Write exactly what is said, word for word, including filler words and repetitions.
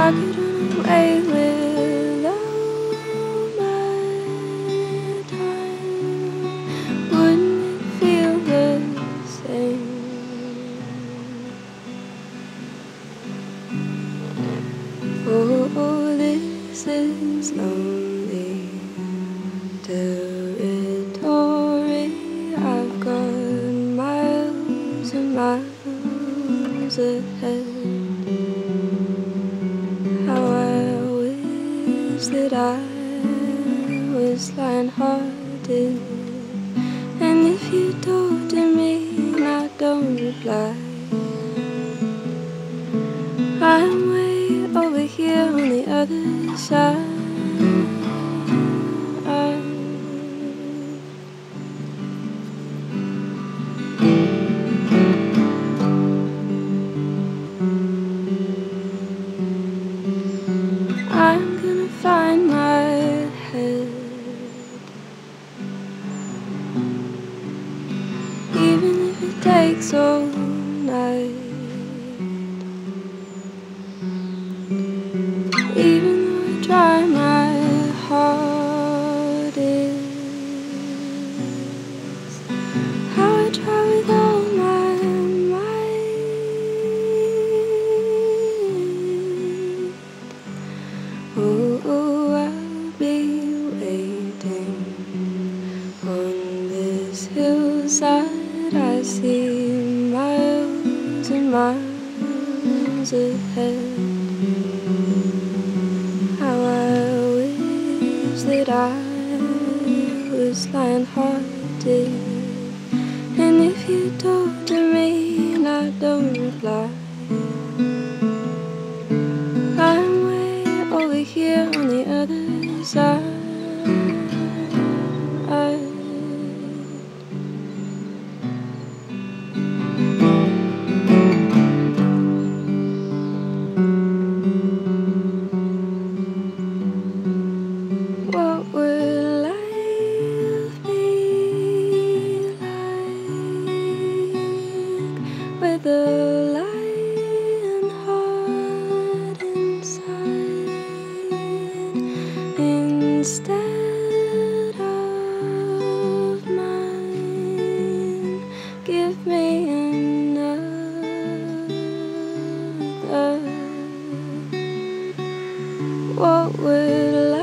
I could run away with all my time, wouldn't it feel the same? Oh, oh, this is lonely territory. I've got miles and miles ahead. How I wish that I was lionhearted. And if you talk to me and I don't reply, I'm way over here on the other side. I'm gonna find my head, even if it takes all night. Even though I try my hardest, how I try with all my might. Oh, oh, I'll be waiting on this hillside. I see miles and miles ahead. That I was lionhearted. And if you talk to me and I don't reply, I'm way over here on the other side. What will life be like with a lionheart inside instead of mine? Give me another. What will